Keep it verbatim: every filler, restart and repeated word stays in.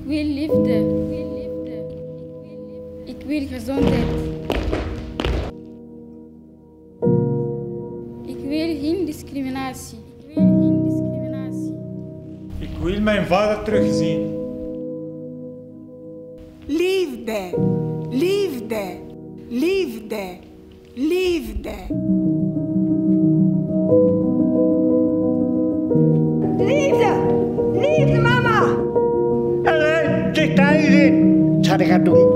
wil liefde. Ik wil gezondheid. Ik wil geen discriminatie. Ik wil geen discriminatie. Ik wil mijn vader terugzien. Liefde, liefde, liefde, liefde. Liefde, liefde mama! Allee, kijk daar eens in. Wat zou ik gaan doen?